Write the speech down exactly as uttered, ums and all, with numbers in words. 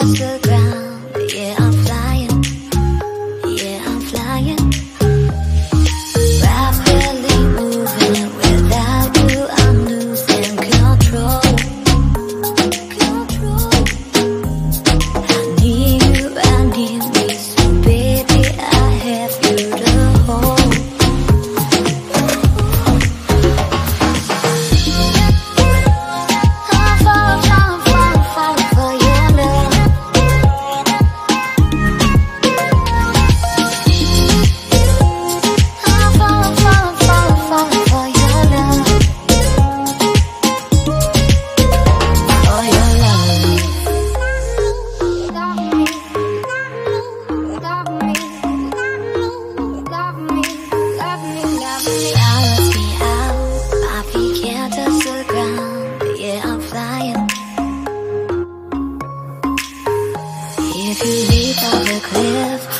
touch the ground. Yeah, I'm flying. Yeah, I'm flying. Rapidly moving. Without you, I'm losing control. Control. I need you, I need me. So baby, I have you to hold. I'm falling, falling, falling, falling for your love. I'm falling, falling, falling, falling for your love. For your love. Love me, love me, love me, love me, love me. Balance me out, my feet can't touch the ground. Yeah, I'm flying. If you leap off a cliff,